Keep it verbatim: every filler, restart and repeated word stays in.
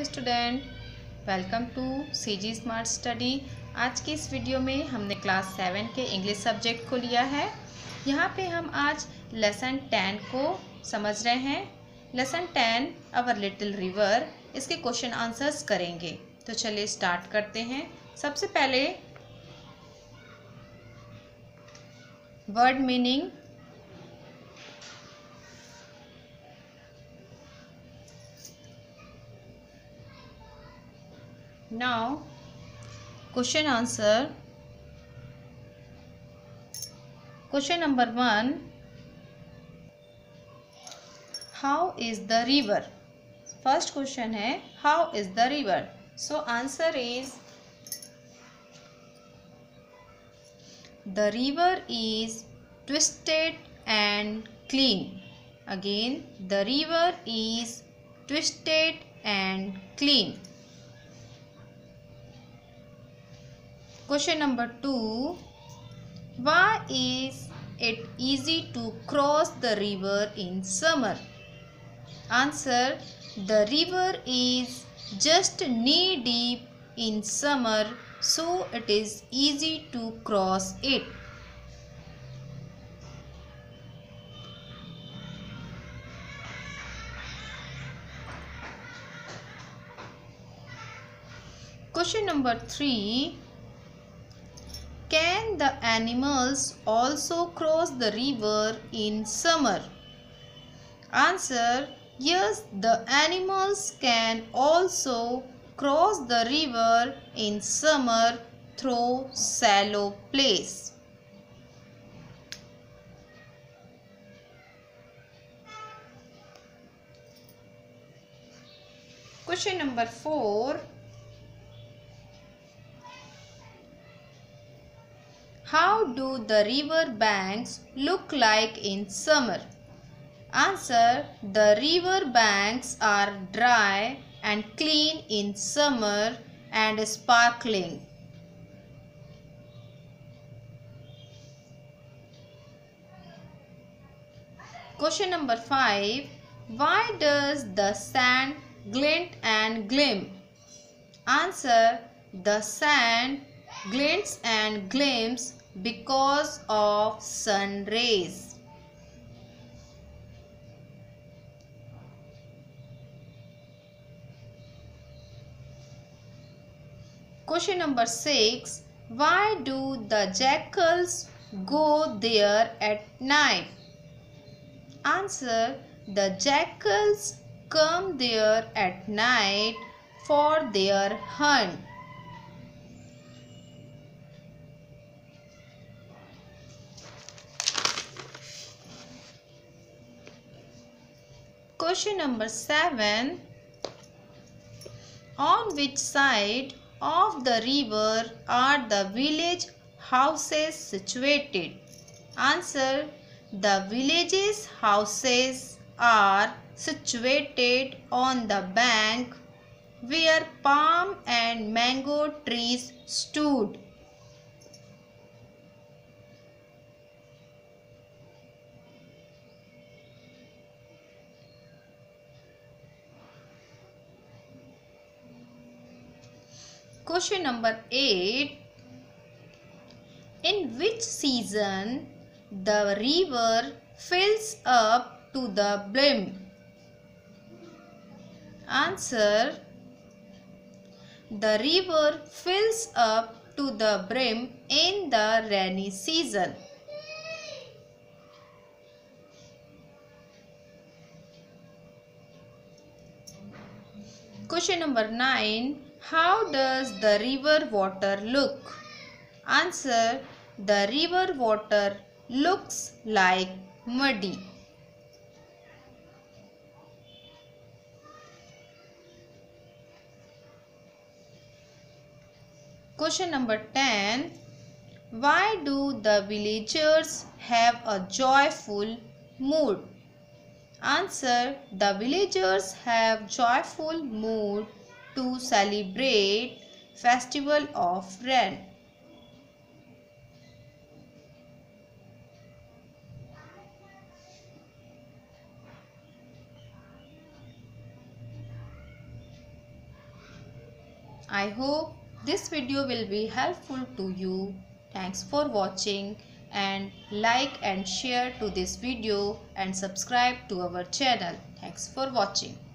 Hello student, welcome to C G smart study. आज की इस वीडियो में हमने क्लास सेवन के इंग्लिश सब्जेक्ट को लिया है। यहाँ पे हम आज लेसन टेन को समझ रहे हैं। Lesson ten our little river, इसके क्वेश्चन आंसर्स करेंगे। तो चलिए स्टार्ट करते हैं। सबसे पहले word meaning. Now, question answer. Question number one. How is the river? First question है how is the river? So answer is the river is twisted and clean. Again, the river is twisted and clean. Question number two. Why is it easy to cross the river in summer? Answer. The river is just knee deep in summer, so it is easy to cross it. Question number three. Can the animals also cross the river in summer? Answer. Yes, the animals can also cross the river in summer through shallow place. Question number four. How do the river banks look like in summer? Answer. The river banks are dry and clean in summer and sparkling. Question number five. Why does the sand glint and gleam? Answer. The sand glints and gleams because of sun rays. Question number six. Why do the jackals go there at night? Answer. The jackals come there at night for their hunt. Question number seven. On which side of the river are the village houses situated? Answer. The village's houses are situated on the bank where palm and mango trees stood. Question number eight. In which season the river fills up to the brim? Answer. The river fills up to the brim in the rainy season. Question number nine. How does the river water look? Answer. The river water looks like muddy. Question number ten. Why do the villagers have a joyful mood? Answer. The villagers have joyful mood to celebrate festival of rain. I hope this video will be helpful to you. Thanks for watching, and like and share to this video and subscribe to our channel. Thanks for watching.